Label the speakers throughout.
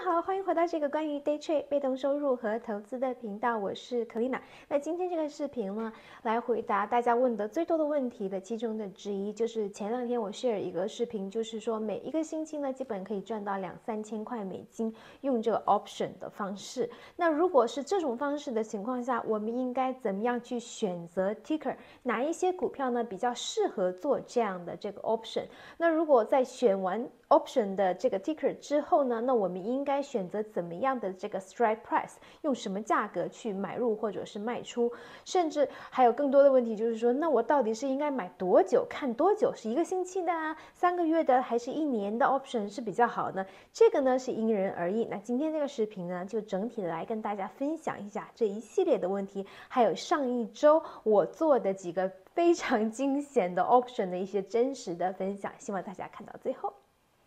Speaker 1: 好，欢迎回到这个关于 day trade 被动收入和投资的频道，我是 Kalina。那今天这个视频呢，来回答大家问的最多的问题的其中的之一，就是前两天我 share 一个视频，就是说每一个星期呢，基本可以赚到2-3千块美金，用这个 option 的方式。那如果是这种方式的情况下，我们应该怎么样去选择 ticker？ 哪一些股票呢比较适合做这样的这个 option？ 那如果在选完 option 的这个 ticker 之后呢，那我们应该选择怎么样的这个 strike price， 用什么价格去买入或者是卖出，甚至还有更多的问题，就是说，那我到底是应该买多久，看多久，是1个星期的啊，3个月的，还是1年的 option 是比较好呢？这个呢是因人而异。那今天这个视频呢，就整体的来跟大家分享一下这一系列的问题，还有上一周我做的几个非常惊险的 option 的一些真实的分享，希望大家看到最后。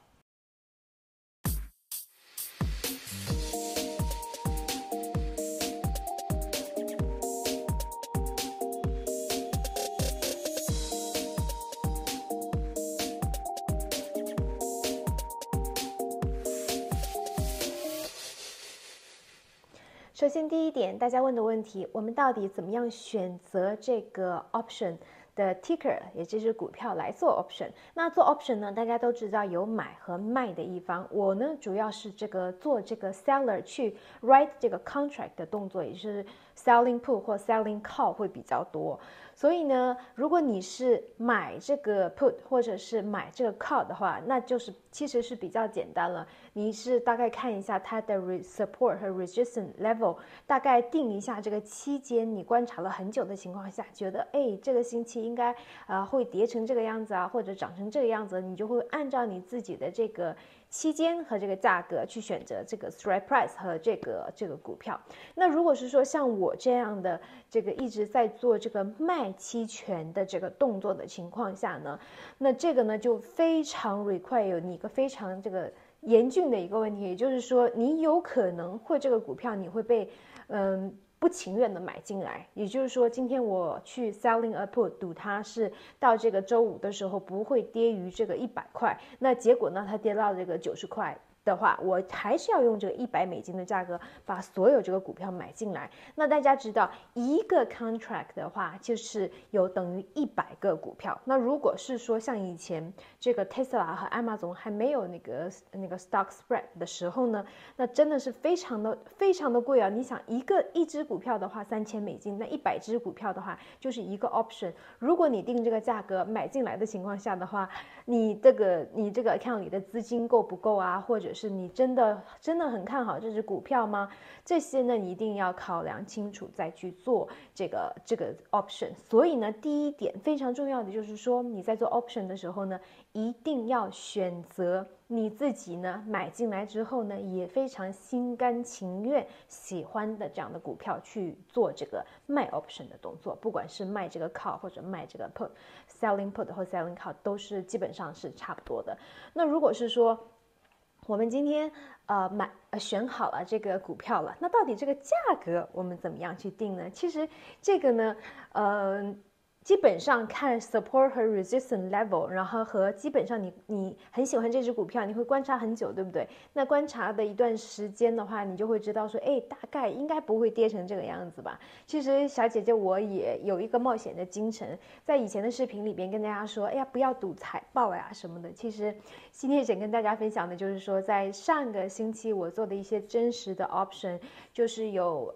Speaker 1: 首先，第一点，大家问的问题，我们到底怎么样选择这个 option 的 ticker， 也就是股票来做 option？ 那做 option 呢，大家都知道有买和卖的一方。我呢，主要是做这个 seller 去 write 这个 contract 的动作，也就是 selling put 或 selling call 会比较多。所以呢，如果你是买这个 put 或者是买这个 call 的话，那就是其实是比较简单了。你是大概看一下它的 support 和 resistance level， 大概定一下这个期间，你观察了很久的情况下，觉得这个星期应该会跌成这个样子啊，或者涨成这个样子，你就会按照你自己的这个期间和这个价格去选择这个 strike price 和这个股票。那如果是说像我这样的这个一直在做这个卖期权的这个动作的情况下呢，那这个呢就非常 require 你一个非常这个严峻的一个问题，也就是说你有可能会这个股票你会被不情愿的买进来，也就是说今天我去 selling a put 赌它是到这个周五的时候不会跌于这个100块，那结果呢它跌到这个90块的话，我还是要用这个100美金的价格把所有这个股票买进来。那大家知道一个 contract 的话就是有等于100个股票。那如果是说像以前这个 Tesla 和 Amazon 还没有那个 stock spread 的时候呢，那真的是非常的贵啊。你想一只股票的话3000美金，那100只股票的话就是一个 option。如果你定这个价格买进来的情况下的话，你这个 account 里的资金够不够啊，或者是你真的很看好这只股票吗？这些呢你一定要考量清楚再去做这个 option。所以呢，第一点非常重要的就是说，你在做 option 的时候呢，一定要选择你自己呢买进来之后呢，也非常心甘情愿喜欢的这样的股票去做这个卖 option 的动作，不管是卖这个 call 或者卖这个 put。selling put 或 selling call 都是基本上是差不多的。那如果是说我们今天选好了这个股票了，那到底这个价格我们怎么样去定呢？其实这个呢，基本上看 support 和 resistance level， 然后和基本上你很喜欢这只股票，你会观察很久，对不对？那观察的一段时间的话，你就会知道说，大概应该不会跌成这个样子吧。其实小姐姐我也有一个冒险的精神，在以前的视频里边跟大家说，不要赌财报呀什么的。其实今天想跟大家分享的就是说，在上个星期我做的一些真实的 option， 就是有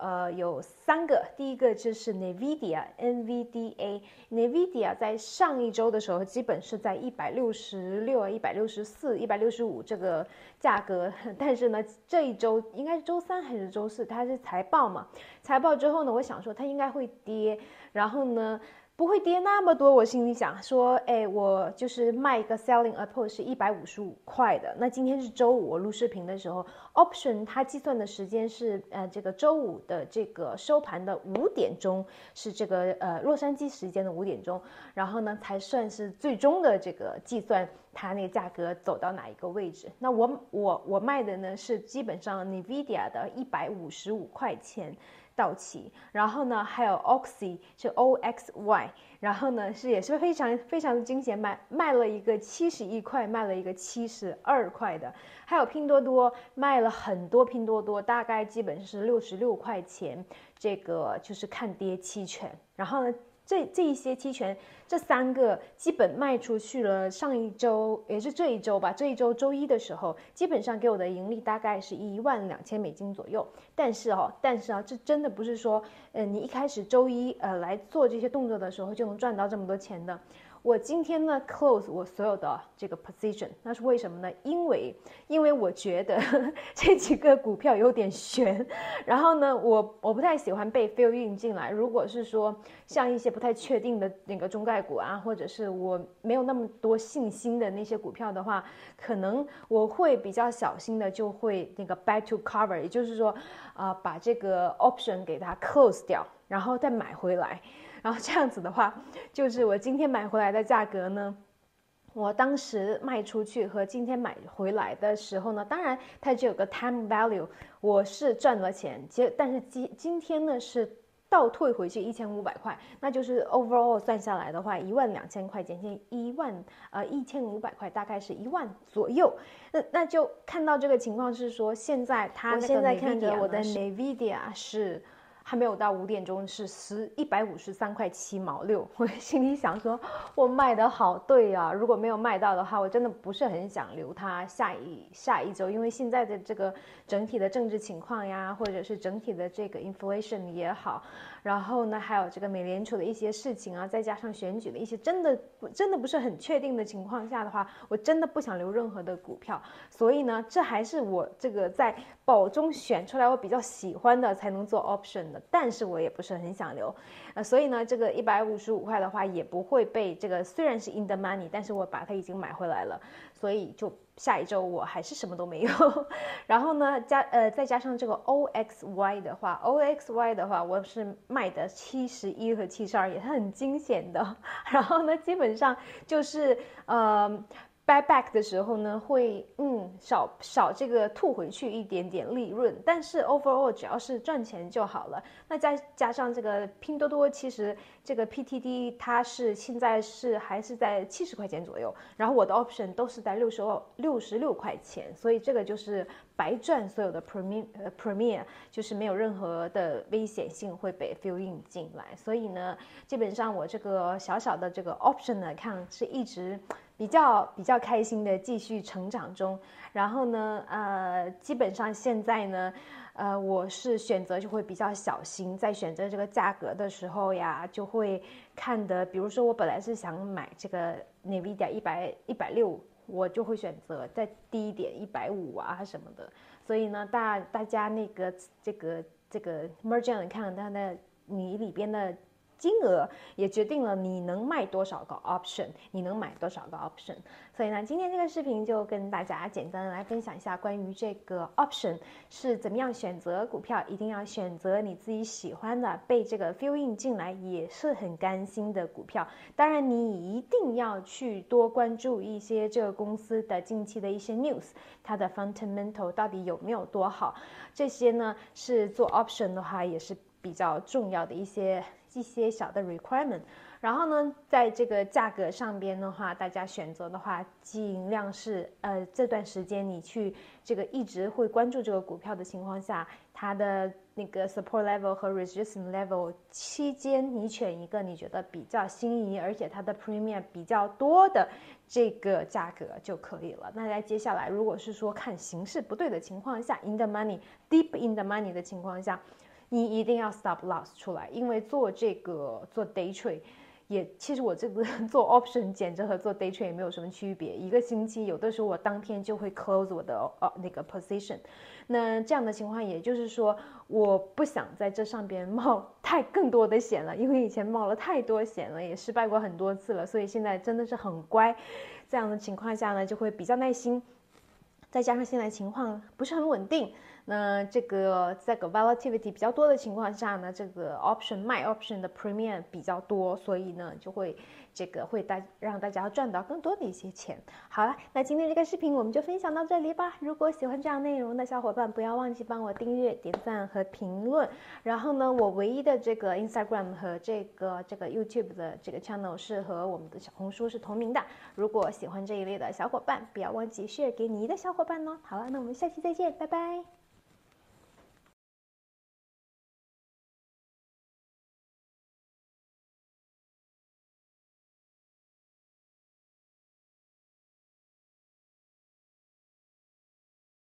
Speaker 1: 3个，第一个就是 NVIDIA 在上一周的时候，基本是在166、164、165这个价格，但是呢，这一周应该是周3还是周4，它是财报嘛，财报之后呢，我想说它应该会跌，然后呢不会跌那么多，我心里想说，我就是卖一个 selling a put 是155块的。那今天是周五，我录视频的时候 ，option 它计算的时间是这个周五的这个收盘的5点钟，是这个洛杉矶时间的5点钟，然后呢才算是最终的这个计算它那个价格走到哪一个位置。那我卖的呢是基本上 NVIDIA 的155块钱。 到期，然后呢还有 Oxy 是 OXY，然后呢也是非常非常的惊险，卖了一个71块，卖了一个72块的，还有拼多多卖了很多，拼多多大概基本是66块钱，这个就是看跌期权，然后呢。这一些期权，这3个基本卖出去了。上一周也是这一周吧，这一周周一的时候，基本上给我的盈利大概是12000美金左右。但是啊，这真的不是说，你一开始周一来做这些动作的时候就能赚到这么多钱的。我今天呢 close 我所有的这个 position， 那是为什么呢？因为我觉得这几个股票有点悬，然后呢，我不太喜欢被 fill in 进来。如果是说像一些不太确定的那个中概股啊，或者是我没有那么多信心的那些股票的话，可能我会比较小心的，就会那个 back to cover， 也就是说，把这个 option 给它 close 掉，然后再买回来。然后这样子的话，就是我今天买回来的价格呢，我当时卖出去和今天买回来的时候呢，当然它就有个 time value， 我是赚了钱，但是今天呢是倒退回去1500块，那就是 overall 算下来的话，12000块减去1500块，大概是1万左右。那就看到这个情况是说，现在它现在看着我的 Nvidia 是。还没有到5点钟是153块7毛6，我心里想说，我卖的好对啊！如果没有卖到的话，我真的不是很想留它下一周，因为现在的这个整体的政治情况呀，或者是整体的这个 inflation 也好，然后呢还有这个美联储的一些事情啊，再加上选举的一些真的不是很确定的情况下的话，我真的不想留任何的股票，所以呢，这还是我这个在宝中选出来我比较喜欢的才能做 option 的。但是我也不是很想留，所以呢，这个155块的话也不会被这个，虽然是 in the money， 但是我把它已经买回来了，所以就下一周我还是什么都没有。然后呢，再加上这个 OXY 的话，我是卖的71和72，也是很惊险的。然后呢，基本上就是buy back 的时候呢，会少这个吐回去一点点利润，但是 overall 只要是赚钱就好了。那再加上这个拼多多，其实这个 PTD 它是现在还是在70块钱左右，然后我的 option 都是在66块钱，所以这个就是白赚所有的 premier， 就是没有任何的危险性会被 fill in 进来。所以呢，基本上我这个小小的这个 option 呢，看是一直比较开心的继续成长中，然后呢，基本上现在呢，我是选择就会比较小心，在选择这个价格的时候呀，就会看的，比如说我本来是想买这个 Nvidia 160，我就会选择再低一点150啊什么的，所以呢，大家那个这个 margin 看它的你里边的金额也决定了你能卖多少个 option， 你能买多少个 option。所以呢，今天这个视频就跟大家简单的来分享一下关于这个 option 是怎么样选择股票，一定要选择你自己喜欢的，被这个 fill in 进来也是很甘心的股票。当然，你一定要去多关注一些这个公司的近期的一些 news， 它的 fundamental 到底有没有多好，这些呢是做 option 的话也是比较重要的一些小的 requirement。然后呢，在这个价格上边的话，大家选择的话，尽量是这段时间你去这个一直会关注这个股票的情况下，它的那个 support level 和 resistance level 期间，你选一个你觉得比较心仪，而且它的 premium 比较多的这个价格就可以了。那在接下来，如果是说看形势不对的情况下 ，in the money deep in the money 的情况下，你一定要 stop loss 出来，因为做 day trade。其实我这个做 option 简直和做 day trade 也没有什么区别，一个星期有的时候我当天就会 close 我的那个 position， 那这样的情况也就是说我不想在这上边冒更多的险了，因为以前冒了太多险了，也失败过很多次了，所以现在真的是很乖，这样的情况下呢就会比较耐心，再加上现在情况不是很稳定， 那这个volatility 比较多的情况下呢，这个卖 option 的 premium 比较多，所以呢就会让大家赚到更多的一些钱。好了，那今天这个视频我们就分享到这里吧。如果喜欢这样内容的小伙伴，不要忘记帮我订阅、点赞和评论。然后呢，我唯一的这个 Instagram 和这个 YouTube 的这个 channel 是和我们的小红书是同名的。如果喜欢这一类的小伙伴，不要忘记 share 给你的小伙伴哦。好了，那我们下期再见，拜拜。